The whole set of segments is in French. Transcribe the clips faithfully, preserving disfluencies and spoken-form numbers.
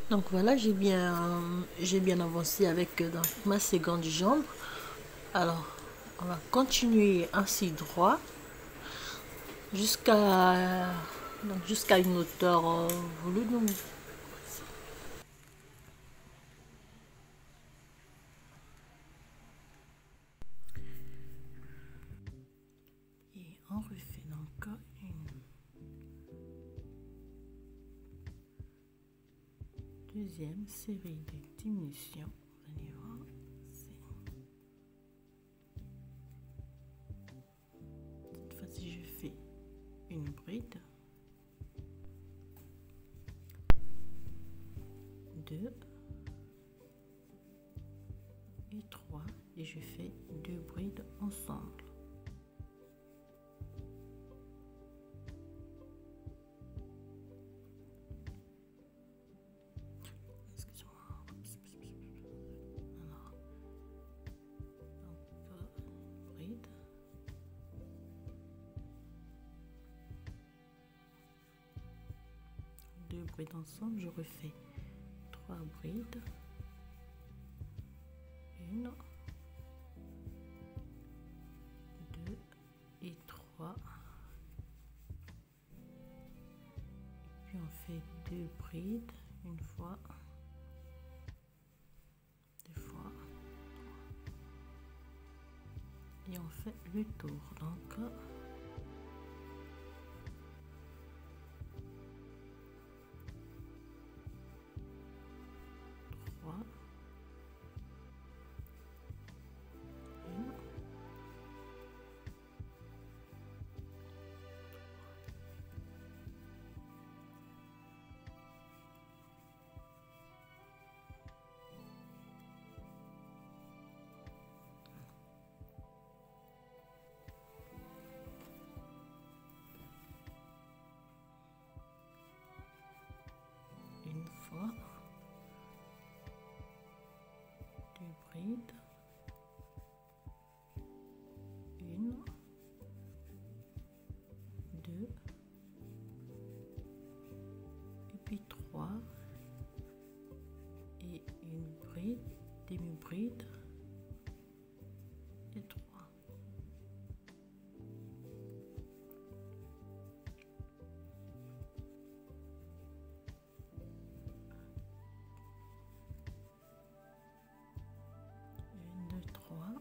Donc voilà, j'ai bien, j'ai bien avancé avec euh, donc, ma seconde jambe. Alors, on va continuer ainsi droit jusqu'à donc jusqu'à une hauteur euh, voulue. Donc, et on refait donc une deuxième série de diminutions. Vous allez voir, cette fois-ci je fais une bride, deux et trois, et je fais deux brides ensemble. Deux brides ensemble, je refais trois brides, une, deux et trois, et puis on fait deux brides, une fois, deux fois, et on fait le tour. Donc trois, une, une fois, deux brides, une, deux, et puis trois, et une bride, demi-bride, et trois. Une, deux, trois,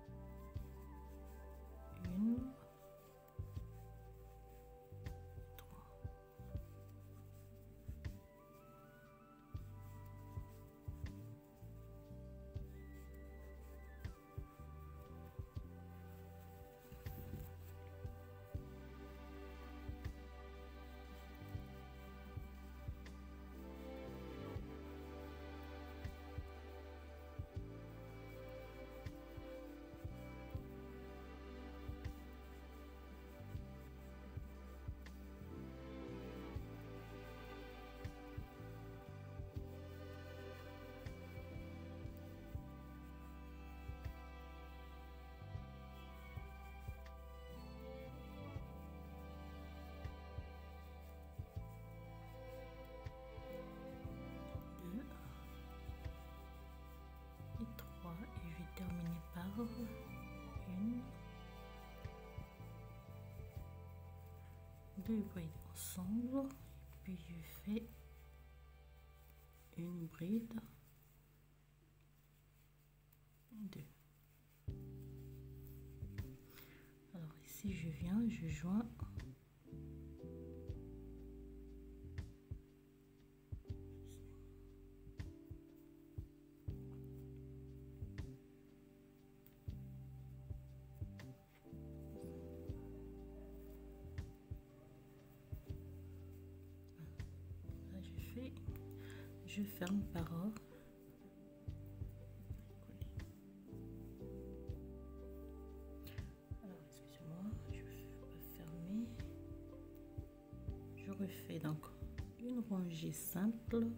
une, trois. Et trois, et je vais terminer par une, deux brides ensemble, puis je fais une bride, deux. Alors ici je viens, je joins je ferme par ordre. Alors, excusez-moi, je peux fermer. Je refais donc une rangée simple.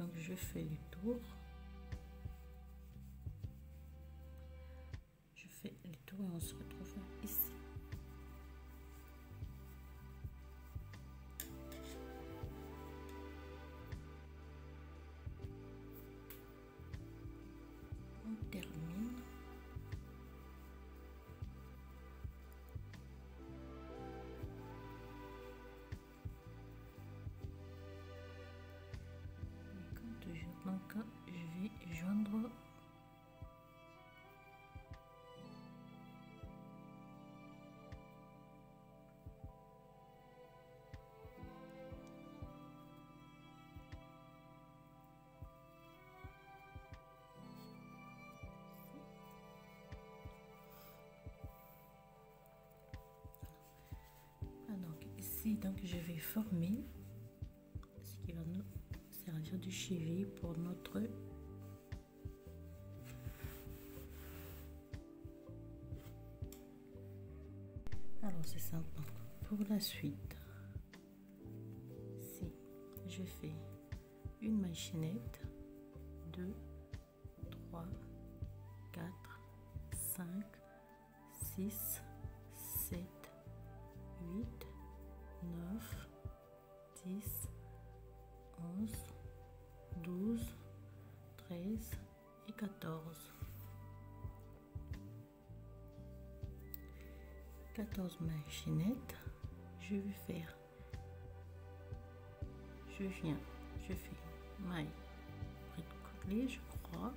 Donc je fais le tour. Je fais le tour et on se retrouve ici. On termine. Et comme toujours, donc je vais joindre donc ici, donc je vais former ce qui va nous servir de cheville pour notre alors c'est simple. Pour la suite, si je fais une maille chaînette, deux, trois, quatre, cinq, six, sept, huit, neuf, dix, onze, douze, treize et quatorze. quatorze mailles chaînettes, je vais faire, je viens, je fais maille côtelée, je crois.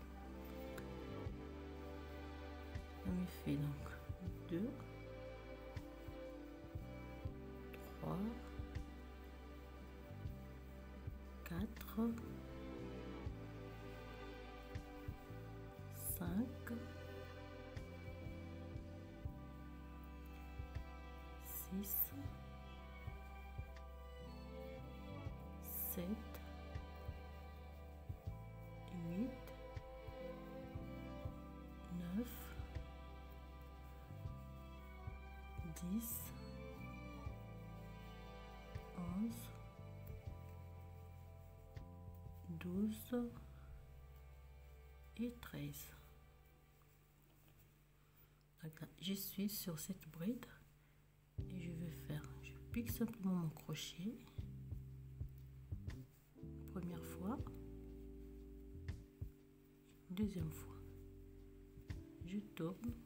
Ça me fait donc deux, trois, quatre, cinq, six, sept, huit, neuf, dix, onze, douze et treize. Donc là, je suis sur cette bride et je vais faire, je pique simplement mon crochet, première fois, deuxième fois, je tourne,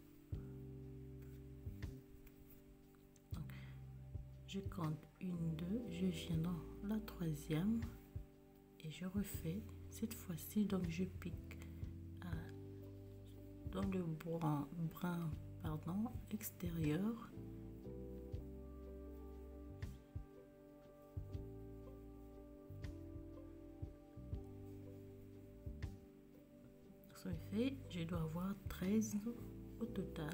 donc, je compte une, deux, je viens dans la troisième et je refais cette fois-ci, donc je pique à, dans le brin, brin pardon, extérieur. Ce fait, je dois avoir treize au total.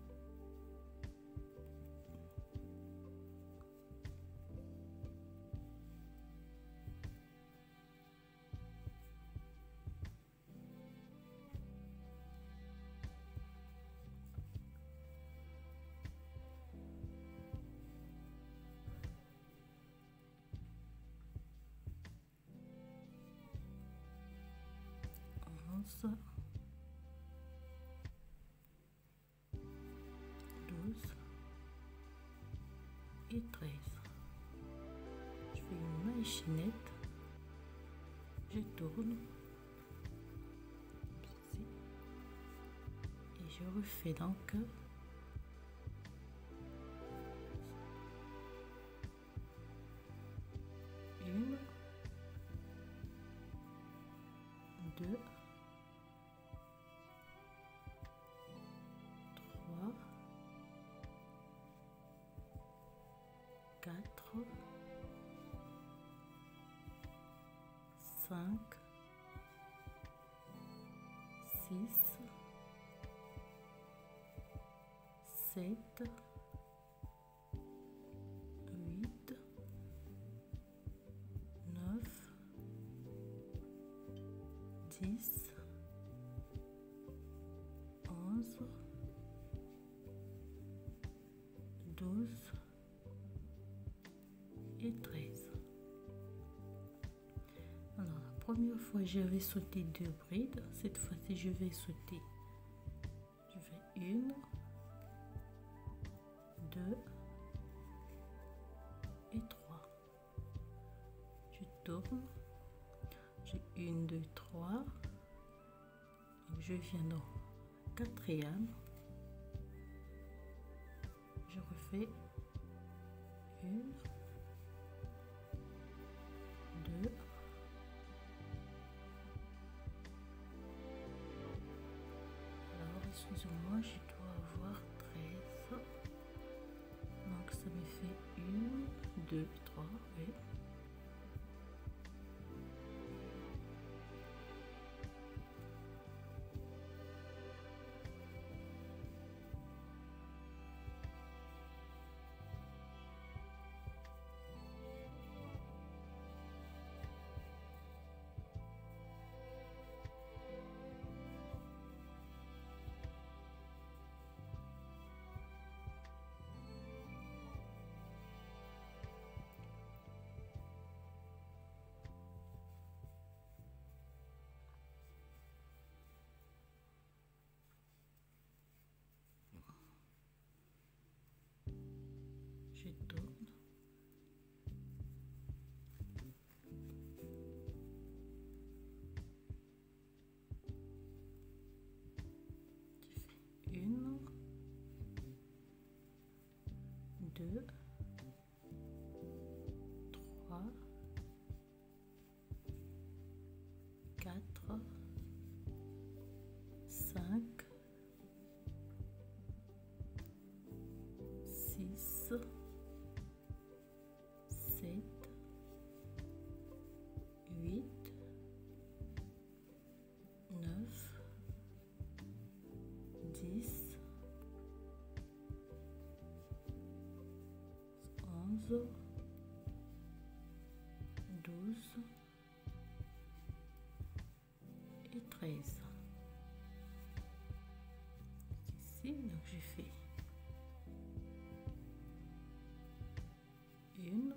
onze, douze et treize. Je fais une maille chaînette, je tourne ici et je refais donc une, deux, trois, quatre, cinq, six, sept, huit, neuf, dix, onze, douze et treize. Alors, première fois, j'avais sauté deux brides. Cette fois-ci, je vais sauter. Je fais une, deux et trois. Je tourne. J'ai une, deux, trois. Donc, je viens dans quatrième. Je refais une, deux, alors excusez-moi, je dois avoir treize, donc ça me fait une, deux, trois, oui. Je tourne. Je fais une, deux, trois, quatre, cinq, six, sept, huit, neuf, dix, onze, douze et treize. Ici, donc j'ai fait une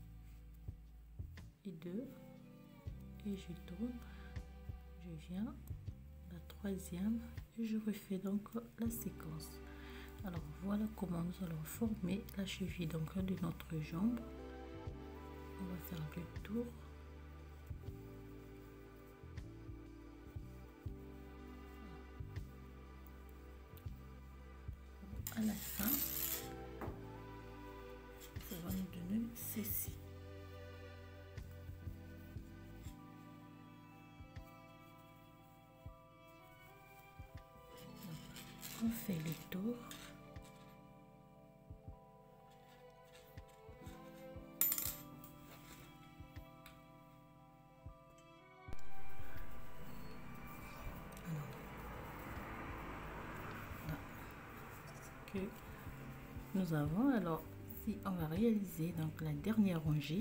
et deux et je tourne, je viens la troisième et je refais donc la séquence. Alors voilà comment nous allons former la cheville donc de notre jambe. On va faire le tour. À la fin, ça va nous donner ceci. On fait le tour. Que nous avons, alors si on va réaliser donc la dernière rangée,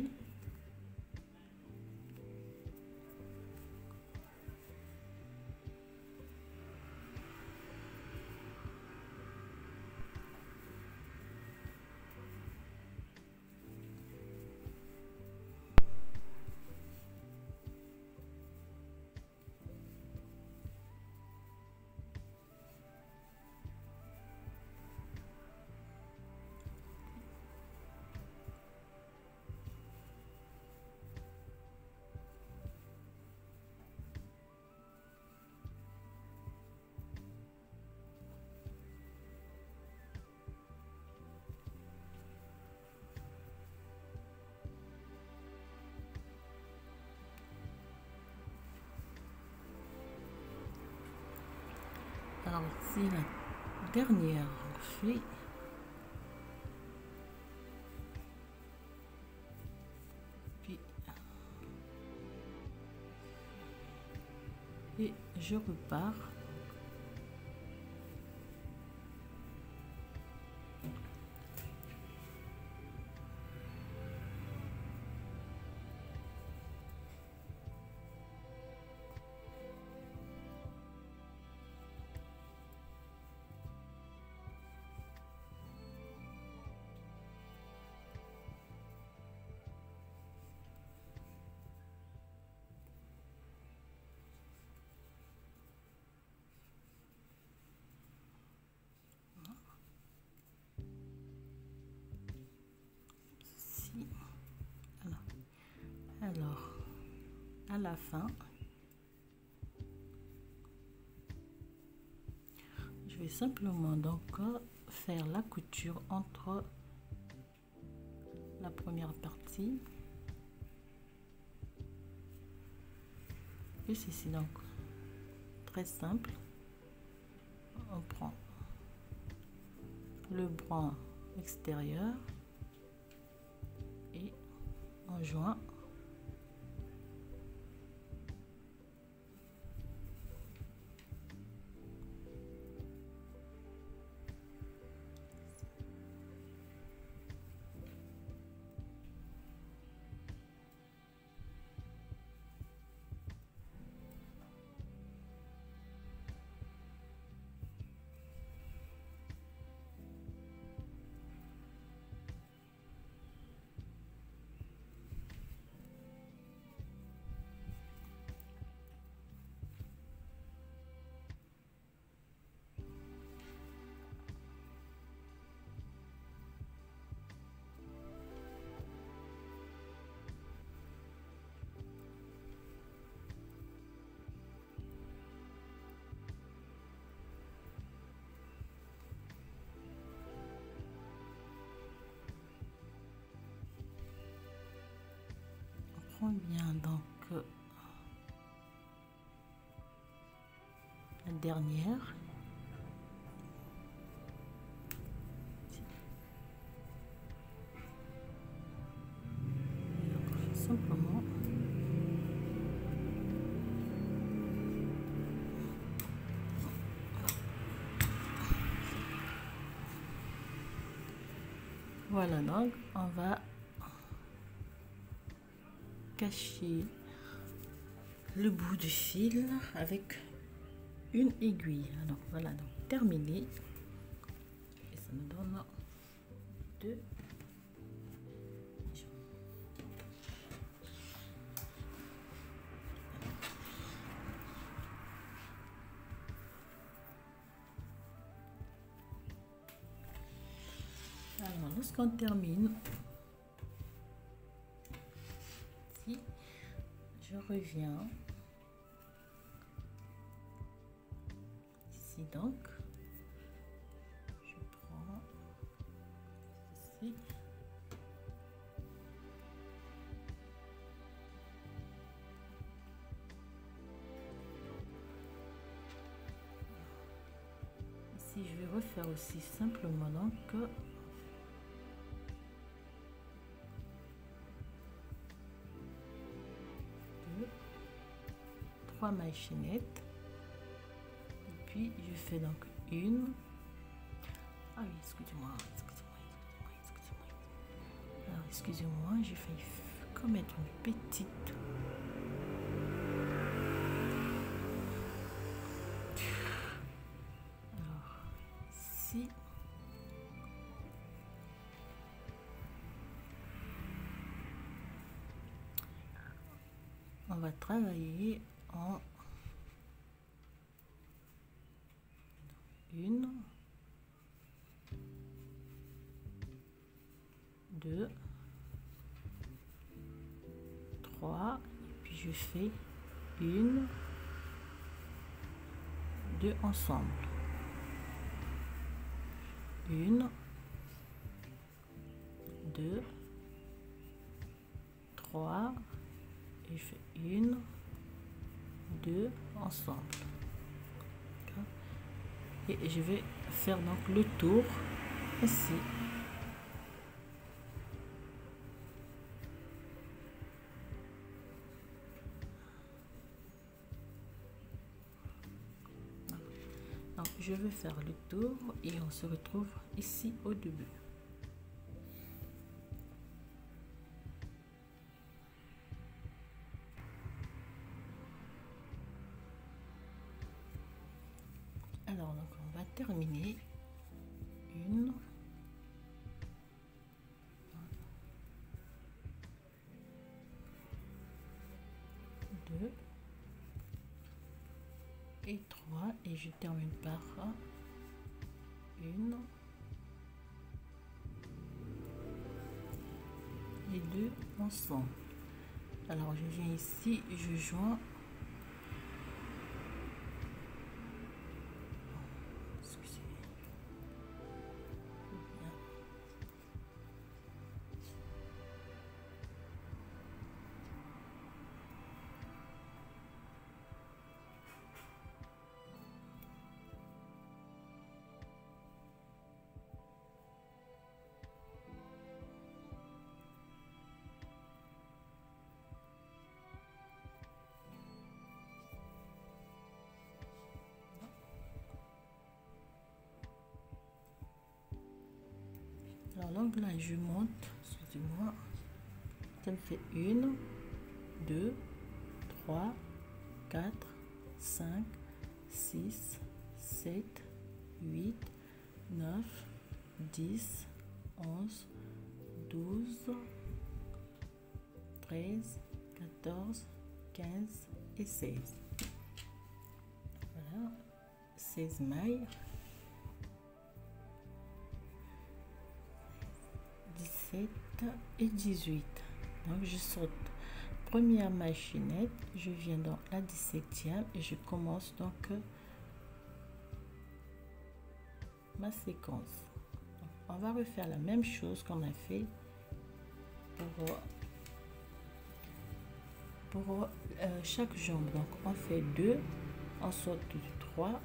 alors ici la dernière on fait puis et je repars. Alors, à la fin, je vais simplement donc faire la couture entre la première partie et ceci. Donc très simple, on prend le bras extérieur et on joint bien donc euh, la dernière. Donc, simplement voilà, donc on va cacher le bout du fil avec une aiguille. Alors voilà, donc terminé, et ça nous donne deux. Alors lorsqu'on termine, si je reviens ici, donc je prends ceci, ici je vais refaire aussi simplement donc trois mailles chaînettes, et puis je fais donc une, ah oui, excusez-moi, excusez-moi, excusez-moi, alors excusez-moi, j'ai failli commettre une petite, alors ici on va travailler en une, deux, trois, et puis je fais une, deux ensemble, une, deux, trois, et je fais une, deux ensemble, et je vais faire donc le tour ici. Donc, je vais faire le tour et on se retrouve ici au début. Alors donc on va terminer une, deux et trois, et je termine par une et deux ensemble. Alors je viens ici, je joins. Alors donc là je monte, excusez-moi, ça me fait une, deux, trois, quatre, cinq, six, sept, huit, neuf, dix, onze, douze, treize, quatorze, quinze et seize. Voilà, seize mailles. dix-sept et dix-huit. Donc je saute première maille chaînette, je viens dans la dix-septième et je commence donc ma séquence. Donc, on va refaire la même chose qu'on a fait pour pour euh, chaque jambe. Donc on fait deux, on saute du trois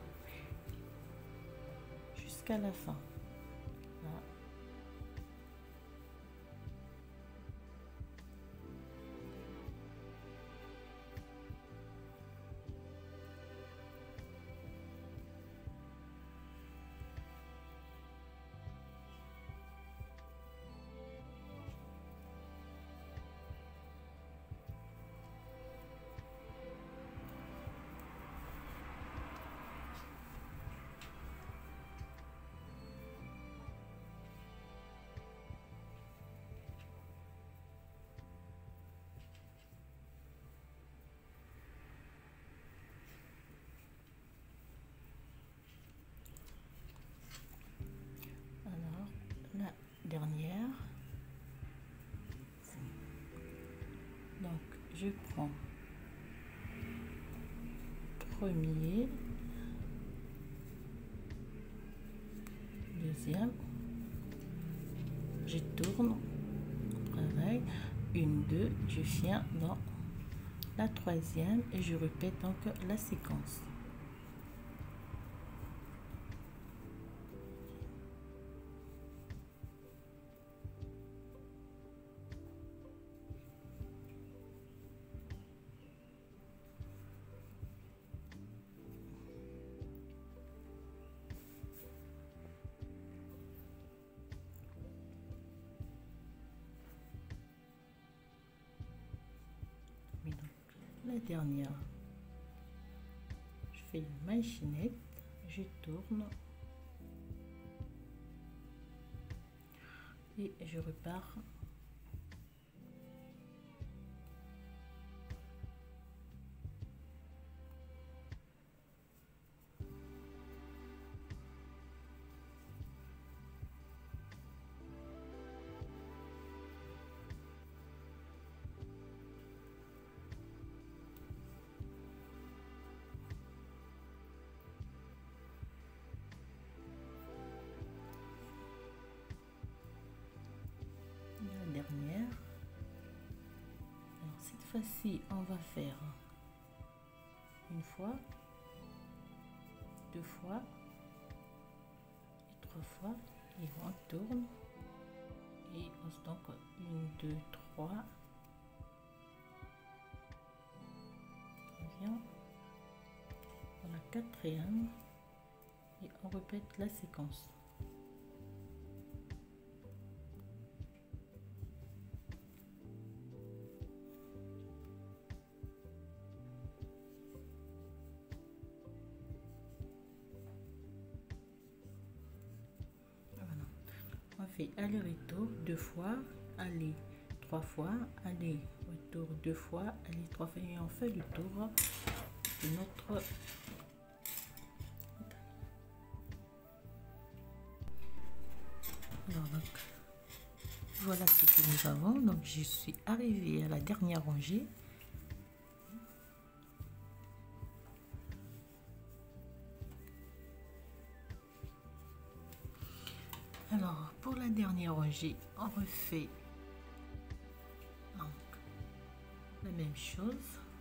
jusqu'à la fin. Voilà. Dernière, donc je prends premier, deuxième, je tourne, travail, une, deux, je viens dans la troisième et je répète donc la séquence. La dernière, je fais une maille chaînette, je tourne et je repars dernière. Alors cette fois-ci on va faire une fois, deux fois et trois fois et on tourne et on se donc une, deux, trois, on vient dans la quatrième et on répète la séquence. On fait aller-retour deux fois, aller trois fois, aller retour deux fois, aller trois fois et on fait le tour de notre alors donc Voilà ce que nous avons. Donc je suis arrivée à la dernière rangée. Alors pour la dernière rangée, on refait donc la même chose.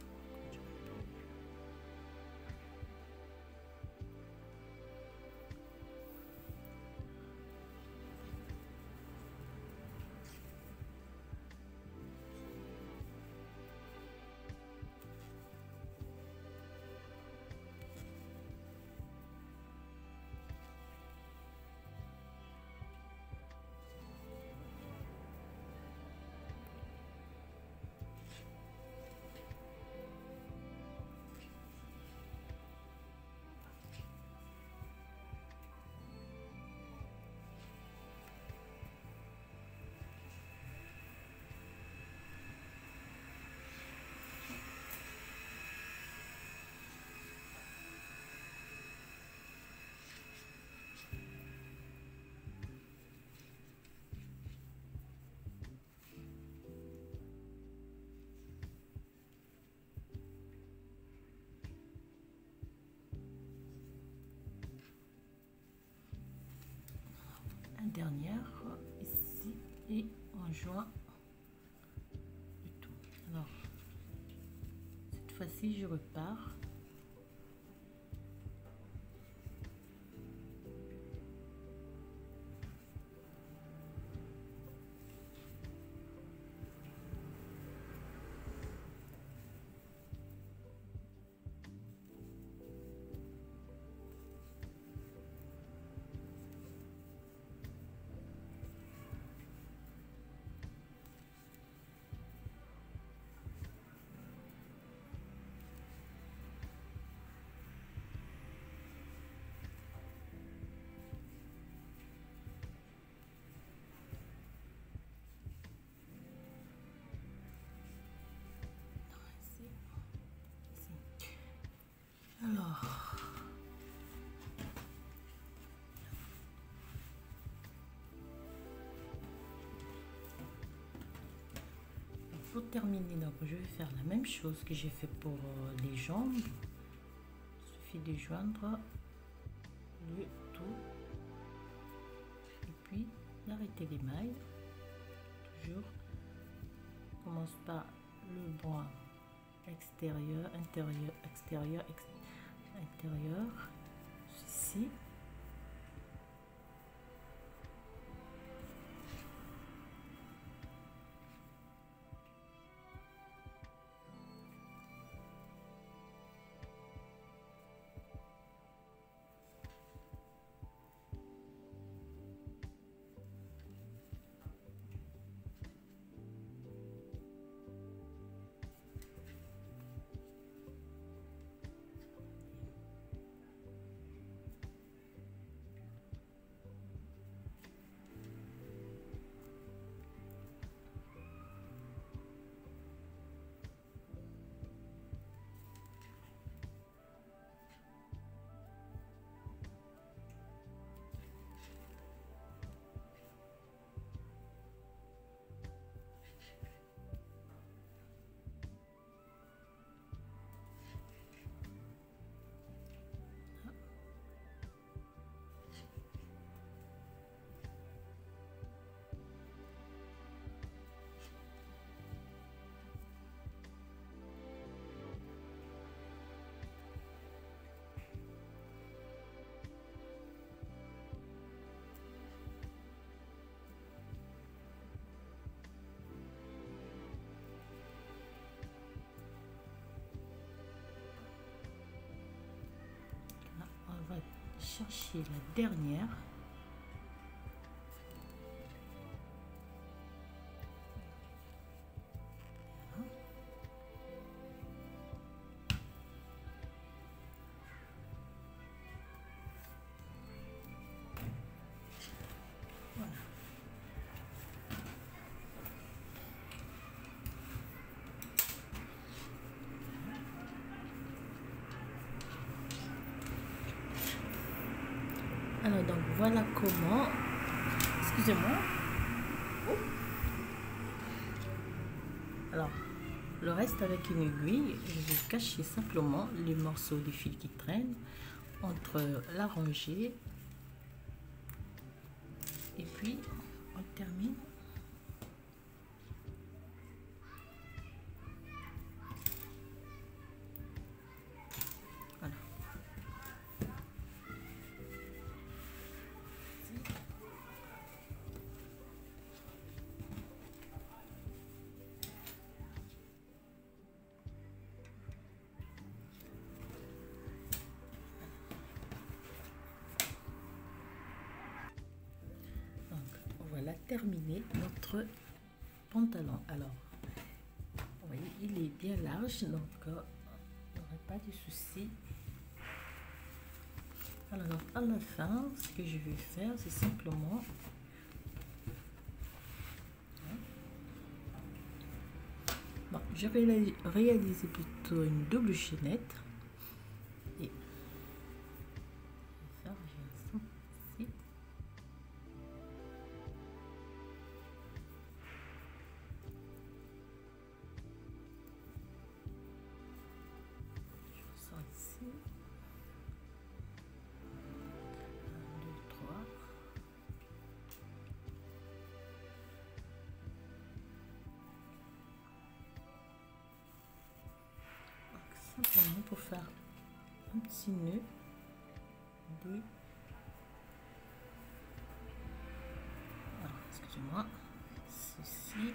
Dernière ici et on joint le tout. Alors cette fois-ci je repars alors pour terminer. Donc je vais faire la même chose que j'ai fait pour les jambes. Il suffit de joindre le tout et puis d'arrêter les mailles. Toujours on commence par le bras extérieur, intérieur, extérieur, ex intérieur, ceci. Chercher la dernière. Voilà. Alors donc voilà comment, excusez-moi, oh. Alors, le reste avec une aiguille, je vais cacher simplement les morceaux de fil qui traînent entre la rangée. Et puis, on termine. Voilà. Voilà terminé notre pantalon. Alors, vous voyez, il est bien large, donc euh, il n'y aurait pas de souci. Alors, à la fin, ce que je vais faire, c'est simplement bon, je vais réaliser plutôt une double chaînette et faire ici. Ici. un, deux, trois. Donc, simplement pour faire un petit nœud de... Alors, excusez-moi, ceci.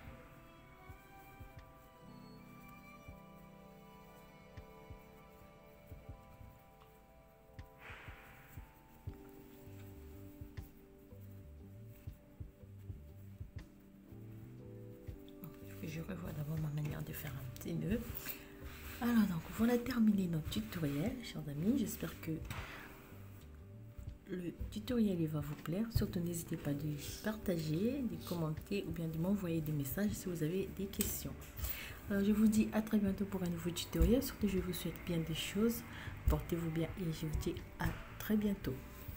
Je revois d'abord ma manière de faire un petit nœud. Alors donc voilà terminé notre tutoriel, chers amis. J'espère que le tutoriel il va vous plaire. Surtout n'hésitez pas de partager, de commenter ou bien de m'envoyer des messages si vous avez des questions. Alors je vous dis à très bientôt pour un nouveau tutoriel. Surtout je vous souhaite bien des choses. Portez-vous bien et je vous dis à très bientôt.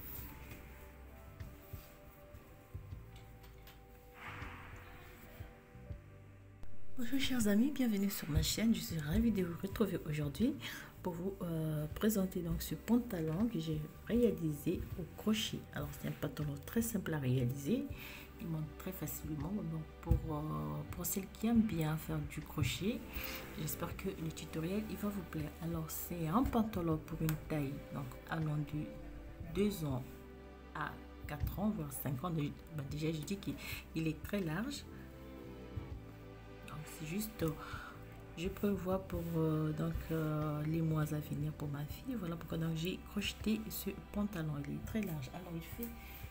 Bonjour chers amis, bienvenue sur ma chaîne. Je suis ravie de vous retrouver aujourd'hui pour vous euh, présenter donc ce pantalon que j'ai réalisé au crochet. Alors c'est un pantalon très simple à réaliser, il monte très facilement. Donc pour, euh, pour celles qui aiment bien faire du crochet, j'espère que le tutoriel il va vous plaire. Alors c'est un pantalon pour une taille donc allant de deux ans à quatre ans voire cinq ans. Ben déjà je dis qu'il est très large. C'est juste, euh, je prévois pour euh, donc euh, les mois à venir pour ma fille. Voilà pourquoi donc j'ai crocheté ce pantalon. Il est très large. Alors il fait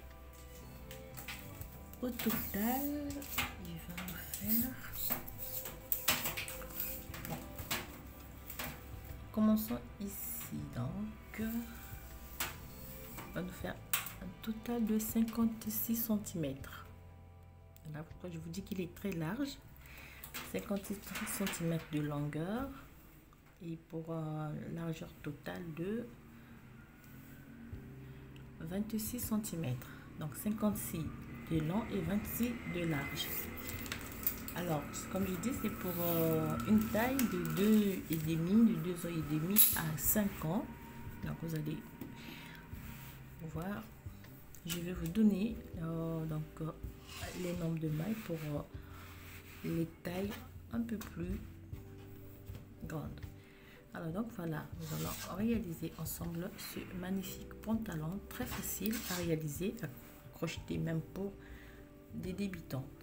au total, il va nous faire. Bon. Commençons ici donc. Il va nous faire un total de cinquante-six centimètres. Voilà pourquoi je vous dis qu'il est très large. cinquante-six centimètres de longueur et pour une largeur totale de vingt-six centimètres. Donc cinquante-six de long et vingt-six de large. Alors, comme je dis, c'est pour euh, une taille de deux et demi, de deux ans et demi à cinq ans. Donc vous allez voir, je vais vous donner euh, donc euh, les nombres de mailles pour euh, les tailles un peu plus grandes. Alors donc voilà, nous allons réaliser ensemble ce magnifique pantalon très facile à réaliser, à crocheter même pour des débutants.